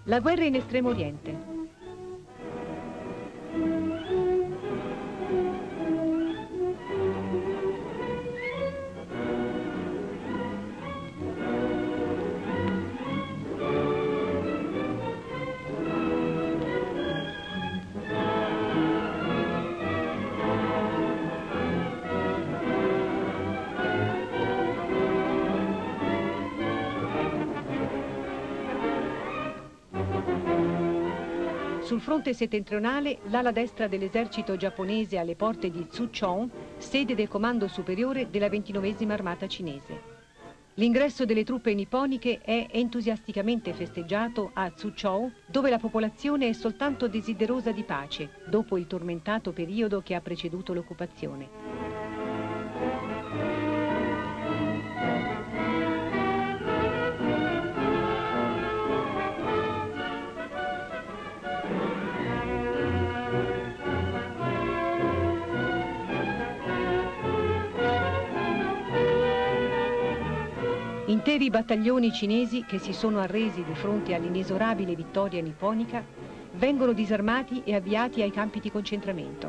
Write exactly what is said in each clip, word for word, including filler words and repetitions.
La guerra in Estremo Oriente. Sul fronte settentrionale, l'ala destra dell'esercito giapponese alle porte di Tsuchon, sede del comando superiore della ventinovesima armata cinese. L'ingresso delle truppe nipponiche è entusiasticamente festeggiato a Tsuchou, dove la popolazione è soltanto desiderosa di pace, dopo il tormentato periodo che ha preceduto l'occupazione. Interi battaglioni cinesi che si sono arresi di fronte all'inesorabile vittoria nipponica vengono disarmati e avviati ai campi di concentramento.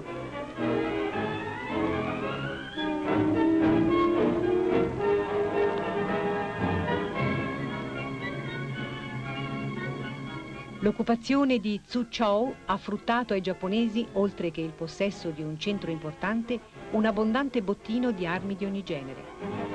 L'occupazione di Tsuchou ha fruttato ai giapponesi, oltre che il possesso di un centro importante, un abbondante bottino di armi di ogni genere.